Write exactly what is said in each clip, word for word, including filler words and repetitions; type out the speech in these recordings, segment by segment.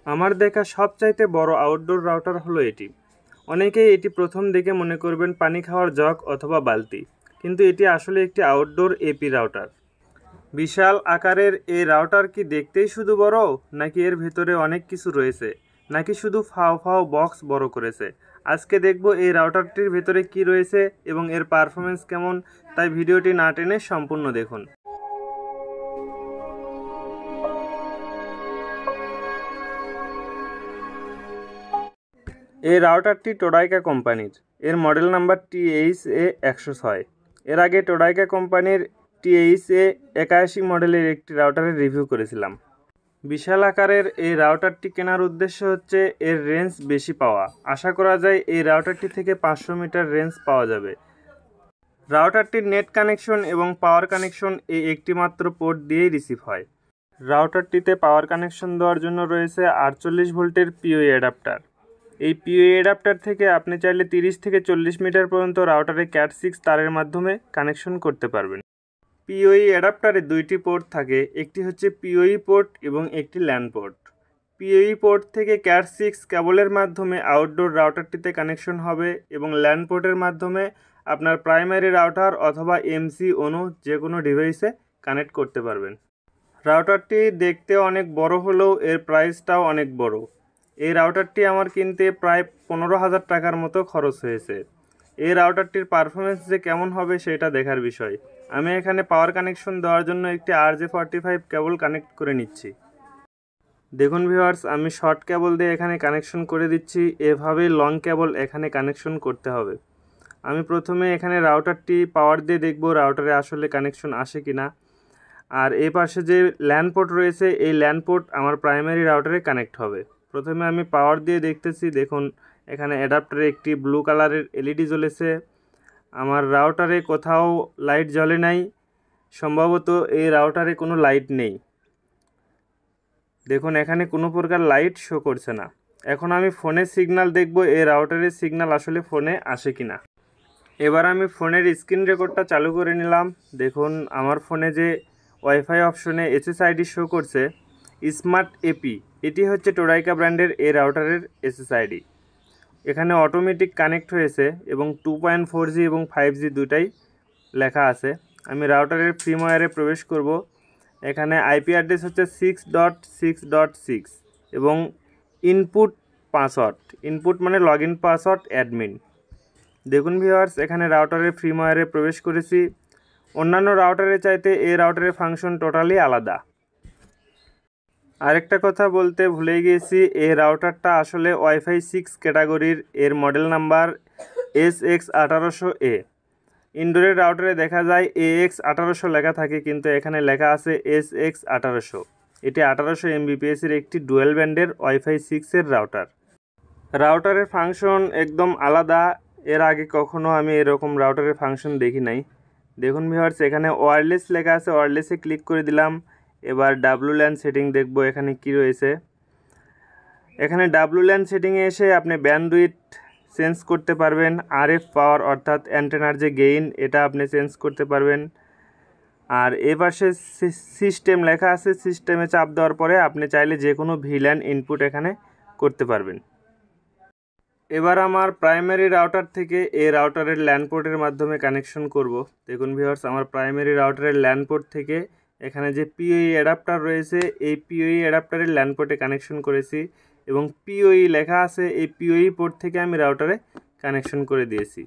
আমার দেখা সবচাইতে বড় আউটডোর রাউটার হলো এটি। অনেকেই এটি প্রথম দেখে মনে করবেন পানি খাওয়ার জগ অথবা বালতি, কিন্তু এটি আসলে একটি আউটডোর এপি রাউটার। বিশাল আকারের এই রাউটার কি দেখতেই শুধু বড়, নাকি এর ভেতরে অনেক কিছু রয়েছে, নাকি শুধু ফাও ফাও বক্স বড় করেছে? আজকে দেখব এই রাউটারটির ভেতরে কি রয়েছে এবং এর পারফরমেন্স কেমন, তাই ভিডিওটি না টেনে সম্পূর্ণ দেখুন। এই রাউটারটি টোডাইকা কোম্পানির। এর মডেল নাম্বার টি এইচ এ একশো ছয়। এর আগে টোডাইকা কোম্পানির টি এইচ এ একাশি মডেলের একটি রাউটারের রিভিউ করেছিলাম। বিশাল আকারের এই রাউটারটি কেনার উদ্দেশ্য হচ্ছে এর রেঞ্জ বেশি পাওয়া। আশা করা যায় এই রাউটারটি থেকে পাঁচশো মিটার রেঞ্জ পাওয়া যাবে। রাউটারটির নেট কানেকশন এবং পাওয়ার কানেকশন এই একটি মাত্র পোর্ট দিয়েই রিসিভ হয়। রাউটারটিতে পাওয়ার কানেকশন দেওয়ার জন্য রয়েছে আটচল্লিশ ভোল্টের পিওই অ্যাডাপ্টার। এই পিওই অ্যাডাপ্টার থেকে আপনি চাইলে তিরিশ থেকে চল্লিশ মিটার পর্যন্ত রাউটারে ক্যাট সিক্স তারের মাধ্যমে কানেকশন করতে পারবেন। পিওই অ্যাডাপ্টারে দুইটি পোর্ট থাকে, একটি হচ্ছে পিওই পোর্ট এবং একটি ল্যান পোর্ট। পিওই পোর্ট থেকে ক্যাট সিক্স কেবলের মাধ্যমে আউটডোর রাউটারটিতে কানেকশন হবে এবং ল্যান পোর্টের মাধ্যমে আপনার প্রাইমারি রাউটার অথবা এমসি অনু যে কোনো ডিভাইসে কানেক্ট করতে পারবেন। রাউটারটি দেখতে অনেক বড় হলেও এর প্রাইসটাও অনেক বড়। এই রাউটারটি আমার কিনতে প্রায় পনেরো হাজার টাকার মতো খরচ হয়েছে। এই রাউটারটির পারফরমেন্স যে কেমন হবে সেটা দেখার বিষয়। আমি এখানে পাওয়ার কানেকশন দেওয়ার জন্য একটি R J forty five cable connect করে নিচ্ছি। দেখুন ভিউয়ার্স, আমি শর্ট কেবল দিয়ে এখানে কানেকশন করে দিচ্ছি। এভাবেই লং কেবল এখানে কানেকশন করতে হবে। আমি প্রথমে এখানে রাউটারটি পাওয়ার দিয়ে দেখব রাউটারে আসলে কানেকশন আসে কিনা। আর এই পাশে যে ল্যান পোর্ট রয়েছে, এই ল্যান পোর্ট আমার প্রাইমারি রাউটারে কানেক্ট হবে। প্রথমে আমি পাওয়ার দিয়ে দেখতেছি। দেখুন এখানে অ্যাডাপ্টারে একটি ব্লু কালারের এলইডি জ্বলেছে। আমার রাউটারে কোথাও লাইট জ্বলে নাই, সম্ভবত এই রাউটারে কোনো লাইট নেই। দেখুন এখানে কোনো প্রকার লাইট শো করছে না। এখন আমি ফোনের সিগন্যাল দেখব এই রাউটারের সিগন্যাল আসলে ফোনে আসে কিনা। এবার আমি ফোনের স্ক্রিন রেকর্ডটা চালু করে নিলাম। দেখুন আমার ফোনে যে ওয়াইফাই অপশনে এসএসআইডি শো করছে স্মার্ট এপি, এটি হচ্ছে টোডাইকা ব্র্যান্ডের এই রাউটারের এসএসআইডি। এখানে অটোমেটিক কানেক্ট হয়েছে এবং টু পয়েন্ট ফোর জি এবং ফাইভ জি দুটাই লেখা আছে। আমি রাউটারের ফ্রিমওয়্যারে প্রবেশ করব। এখানে আইপি অ্যাড্রেস হচ্ছে six dot six dot six এবং ইনপুট পাসওয়ার্ড, ইনপুট মানে লগ ইন পাসওয়ার্ড অ্যাডমিন। দেখুন ভিউয়ার্স, এখানে রাউটারের ফ্রিমওয়্যারে প্রবেশ করেছি। অন্যান্য রাউটারের চাইতে এই রাউটারের ফাংশন টোটালি আলাদা। আরেকটা কথা বলতে ভুলে গিয়েছি, এই রাউটারটা আসলে ওয়াইফাই সিক্স ক্যাটাগরির। এর মডেল নাম্বার এস এক্স আঠারোশো এ। ইনডোরের রাউটারে দেখা যায় এ এক্স আঠারোশো লেখা থাকে, কিন্তু এখানে লেখা আছে এস এক্স আঠারোশো। এটি আঠারোশো এমবিপিএসের একটি ডুয়েল ব্যান্ডের ওয়াইফাই সিক্সের রাউটার। রাউটারের ফাংশন একদম আলাদা। এর আগে কখনো আমি এরকম রাউটারের ফাংশন দেখি নাই। দেখুন ভিউয়ার্স, এখানে ওয়্যারলেস লেখা আছে, ওয়্যারলেসে ক্লিক করে দিলাম। এবার ডাব্লু ল্যান সেটিং দেখব এখানে কি রয়েছে। এখানে ডাব্লু ল্যান সেটিংয়ে এসে আপনি ব্যান্ডউইথ চেঞ্জ করতে পারবেন। আরএফ পাওয়ার অর্থাৎ অ্যান্টেনার যে গেইন, এটা আপনি চেঞ্জ করতে পারবেন। আর এ পাশে সিস্টেম লেখা আছে, সিস্টেমে চাপ দেওয়ার পরে আপনি চাইলে যে কোনো ভিল্যান ইনপুট এখানে করতে পারবেন। এবার আমার প্রাইমারি রাউটার থেকে এই রাউটারের ল্যান পোর্টের মাধ্যমে কানেকশন করব। দেখুন ভিউয়ার্স, আমার প্রাইমারি রাউটারের ল্যান পোর্ট থেকে এখানে যে পিওই অ্যাডাপ্টার রয়েছে, এই পিওই অ্যাডাপ্টারের ল্যান পোর্টে কানেকশন করেছি এবং পিওই লেখা আছে, এই পিওই পোর্ট থেকে আমি রাউটারে কানেকশন করে দিয়েছি।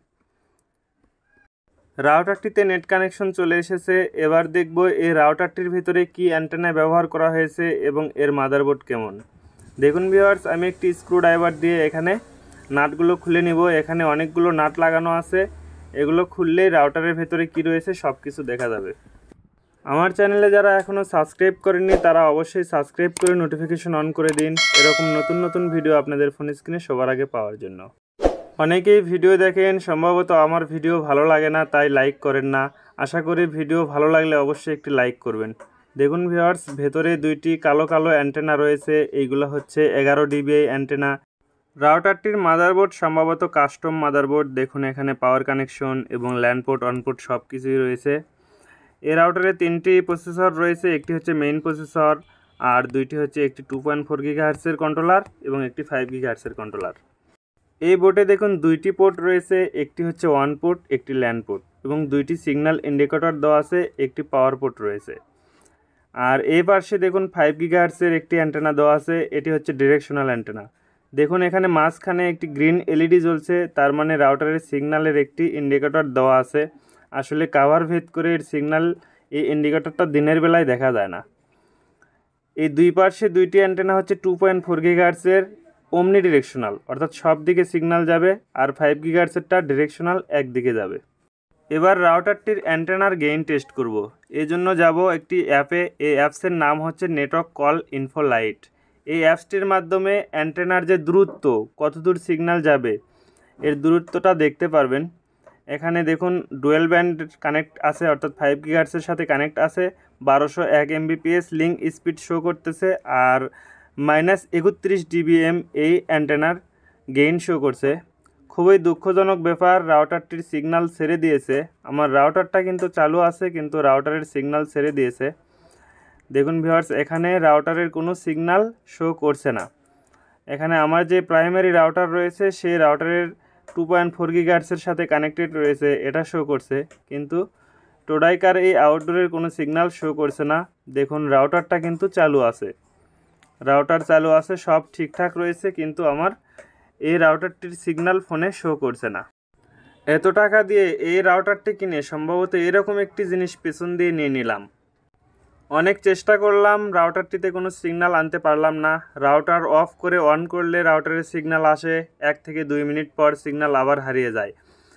রাউটারটিতে নেট কানেকশন চলে এসেছে। এবার দেখব এই রাউটারটির ভিতরে কি অ্যান্টেনা ব্যবহার করা হয়েছে এবং এর মাদারবোর্ড কেমন। দেখুন ভিউয়ার্স, আমি একটি স্ক্রুড্রাইভার দিয়ে এখানে নাটগুলো খুলে নিব। এখানে অনেকগুলো নাট লাগানো আছে, এগুলো খুললেই রাউটারের ভেতরে কি রয়েছে সব কিছু দেখা যাবে। আমার চ্যানেলে যারা এখনও সাবস্ক্রাইব করেননি তারা অবশ্যই সাবস্ক্রাইব করে নোটিফিকেশন অন করে দিন, এরকম নতুন নতুন ভিডিও আপনাদের ফোন স্ক্রিনে সবার আগে পাওয়ার জন্য। অনেকেই ভিডিও দেখেন, সম্ভবত আমার ভিডিও ভালো লাগে না তাই লাইক করেন না। আশা করি ভিডিও ভালো লাগলে অবশ্যই একটি লাইক করবেন। দেখুন ভিউয়ার্স, ভেতরে দুইটি কালো কালো অ্যান্টেনা রয়েছে, এইগুলো হচ্ছে এগারো ডিবিআই অ্যান্টেনা। রাউটারটির মাদারবোর্ড সম্ভবত কাস্টম মাদারবোর্ড। দেখুন এখানে পাওয়ার কানেকশন এবং ল্যান পোর্ট, অন পোর্ট সব কিছুই রয়েছে। এই রাউটারে তিনটি প্রসেসর রয়েছে, একটি হচ্ছে মেইন প্রসেসর, আর দুইটি হচ্ছে একটি টু পয়েন্ট ফোর গিগাহার্টসের কন্ট্রোলার এবং একটি ফাইভ গিগাহার্টসের কন্ট্রোলার। এই বোর্ডে দেখুন দুইটি পোর্ট রয়েছে, একটি হচ্ছে ওয়ান পোর্ট, একটি ল্যান পোর্ট এবং দুইটি সিগন্যাল ইন্ডিকেটর দেওয়া আছে, একটি পাওয়ার পোর্ট রয়েছে। আর এই পাশে দেখুন ফাইভ গিগাহার্টসের একটি অ্যান্টেনা দেওয়া আছে, এটি হচ্ছে ডিরেকশনাল অ্যান্টেনা। দেখুন এখানে মাঝখানে একটি গ্রিন এলইডি জ্বলছে, তার মানে রাউটারের সিগন্যালের একটি ইন্ডিকেটর দেওয়া আছে। আসলে কাভার ভেদ করে এর সিগন্যাল এই ইন্ডিকেটরটা দিনের বেলায় দেখা যায় না। এই দুই পাশে দুইটি অ্যান্টেনা হচ্ছে টু পয়েন্ট ফোর গিগাহার্টসের ওমনি ডিরেকশনাল, অর্থাৎ সব দিকে সিগন্যাল যাবে, আর ফাইভ গিগাহার্টসেরটা ডিরেকশনাল একদিকে যাবে। এবার রাউটারটির অ্যান্টেনার গেইন টেস্ট করব। এই জন্য যাব একটি অ্যাপে, এই অ্যাপসের নাম হচ্ছে নেটওয়ার্ক কল ইনফো লাইট। এই অ্যাপসটির মাধ্যমে অ্যান্টেনার যে দূরত্ব, কতদূর সিগন্যাল যাবে এর দূরত্বটা দেখতে পারবেন। এখানে দেখুন ডুয়েল ব্যান্ড কানেক্ট আছে, অর্থাৎ ফাইভ গিগাহার্টসের সাথে কানেক্ট আছে, বারোশো এক এমবিপিএস লিঙ্ক স্পিড শো করতেছে, আর মাইনাস একত্রিশ ডিবিএম এই অ্যান্টেনার গেইন শো করছে। খুবই দুঃখজনক ব্যাপার, রাউটারটির সিগন্যাল ছেড়ে দিয়েছে। আমার রাউটারটা কিন্তু চালু আছে, কিন্তু রাউটারের সিগন্যাল ছেড়ে দিয়েছে। দেখুন ভিউয়ার্স, এখানে রাউটারের কোনো সিগন্যাল শো করছে না। এখানে আমার যে প্রাইমারি রাউটার রয়েছে সেই রাউটারের টু পয়েন্ট ফোর গিগাহার্টসের সাথে কানেক্টেড রয়েছে, এটা শো করছে, কিন্তু টোডাইকার এই আউটডোরের কোনো সিগন্যাল শো করছে না। দেখুন রাউটারটা কিন্তু চালু আছে, রাউটার চালু আছে, সব ঠিকঠাক রয়েছে, কিন্তু আমার এই রাউটারটির সিগন্যাল ফোনে শো করছে না। এত টাকা দিয়ে এই রাউটারটি কিনে সম্ভবত এরকম একটি জিনিস পেছন দিয়ে নিয়ে নিলাম। অনেক চেষ্টা করলাম, রাউটারটিতে কোনো সিগন্যাল আনতে পারলাম না। রাউটার অফ করে অন করলে রাউটারের সিগন্যাল আসে, এক থেকে দুই মিনিট পর সিগন্যাল আবার হারিয়ে যায়।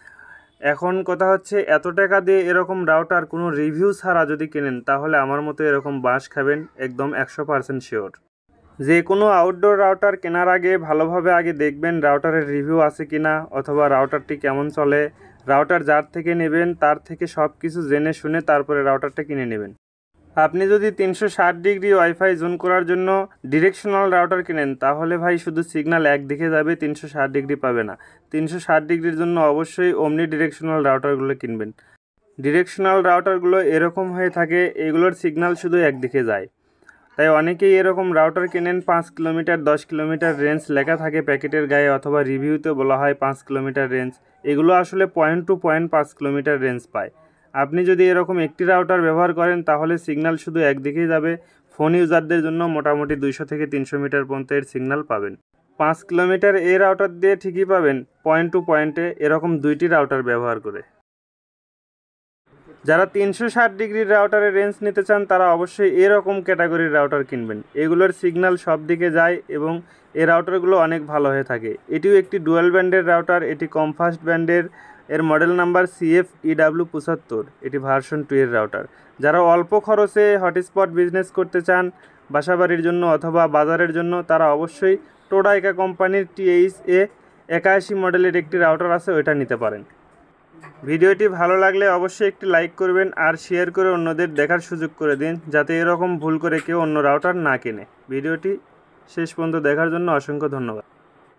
এখন কথা হচ্ছে, এত টাকা দিয়ে এরকম রাউটার কোনো রিভিউ ছাড়া যদি কেনেন তাহলে আমার মতো এরকম বাঁশ খাবেন, একদম একশো পার্সেন্ট শিওর। যে কোনো আউটডোর রাউটার কেনার আগে ভালোভাবে আগে দেখবেন রাউটারের রিভিউ আছে কিনা, অথবা রাউটারটি কেমন চলে। রাউটার যার থেকে নেবেন তার থেকে সব কিছু জেনে শুনে তারপরে রাউটারটা কিনে নেবেন। আপনি যদি তিনশো ষাট ডিগ্রি ওয়াইফাই জোন করার জন্য ডিরেকশনাল রাউটার কিনেন তাহলে ভাই শুধু সিগন্যাল একদিকে যাবে, তিনশো ষাট ডিগ্রি পাবে না। তিনশো ষাট ডিগ্রির জন্য অবশ্যই ওমনি ডিরেকশনাল রাউটারগুলো কিনবেন। ডিরেকশনাল রাউটারগুলো এরকম হয়ে থাকে, এগুলোর সিগন্যাল শুধু একদিকে যায়। তাই অনেকেই এরকম রাউটার কেনেন, পাঁচ কিলোমিটার দশ কিলোমিটার রেঞ্জ লেখা থাকে প্যাকেটের গায়ে, অথবা রিভিউতে বলা হয় পাঁচ কিলোমিটার রেঞ্জ। এগুলো আসলে পয়েন্ট টু পয়েন্ট পাঁচ কিলোমিটার রেঞ্জ পায়। আপনি যদি এরকম একটি রাউটার ব্যবহার করেন তাহলে সিগন্যাল শুধু একদিকেই যাবে। ফোন ইউজারদের জন্য মোটামুটি দুইশো থেকে তিনশো মিটার পর্যন্ত এর সিগন্যাল পাবেন। পাঁচ কিলোমিটার এই রাউটার দিয়ে ঠিকই পাবেন পয়েন্ট টু পয়েন্টে, এরকম দুইটি রাউটার ব্যবহার করে। যারা তিনশো ষাট ডিগ্রির রাউটারের রেঞ্জ নিতে চান তারা অবশ্যই এরকম ক্যাটাগরির রাউটার কিনবেন। এগুলোর সিগন্যাল সব দিকে যায় এবং এই রাউটারগুলো অনেক ভালো হয়ে থাকে। এটিও একটি ডুয়াল ব্যান্ডের রাউটার, এটি কমফাস্ট ব্যান্ডের, এর মডেল নাম্বার সিএফ ইডাব্লিউ পঁচাত্তর, এটি ভার্সন টু এর রাউটার। যারা অল্প খরচে হটস্পট বিজনেস করতে চান বাসাবাড়ির জন্য অথবা বাজারের জন্য, তারা অবশ্যই টোডাইকা কোম্পানির টিএইচ এ একাশি মডেলের একটি রাউটার আছে, ওইটা নিতে পারেন। ভিডিওটি ভালো লাগলে অবশ্যই একটি লাইক করবেন আর শেয়ার করে অন্যদের দেখার সুযোগ করে দিন, যাতে এরকম ভুল করে কেউ অন্য রাউটার না কেনে। ভিডিওটি শেষ পর্যন্ত দেখার জন্য অসংখ্য ধন্যবাদ।